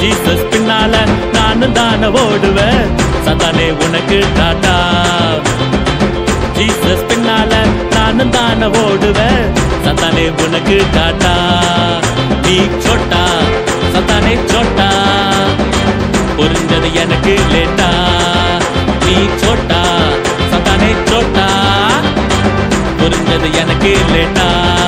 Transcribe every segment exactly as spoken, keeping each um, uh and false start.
Jesus பின்னால நானும் தான ஓடுவேன் சத்தானே உனக்கு டாடா ஜீசஸ் பின்னால நானும் தான ஓடுவேன் சத்தானே உனக்கு டாடா நீ சோட்டா சத்தானே சோட்டா புரிஞ்சது எனக்கு லேட்டா நீ சோட்டா சத்தானே சோட்டா புரிஞ்சது எனக்கு லேட்டா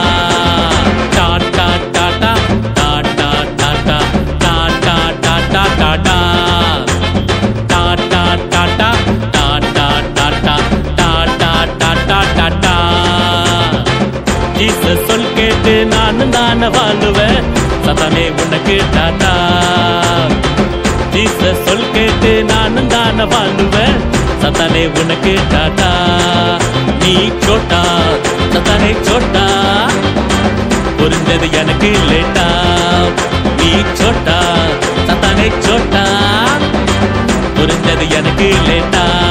டாடா டாடா டாடா டாடா டாடா டாடா டாடா டாடா டாடா டாடா டாடா டாடா டாடா டாடா ஜீசஸ் சொல் கேட்டு நானும் தான வாழுவேன் சத்தானே உனக்கு டாடா ஜீசஸ் சொல் கேட்டு நானும் தான வாழுவேன் சத்தானே உனக்கு டாடா நீ சோட்டா சத்தானே சோட்டா புரிஞ்சது எனக்கு லேட்டா நீ சோட்டா சத்தானே சோட்டா புரிஞ்சது எனக்கு லேட்டா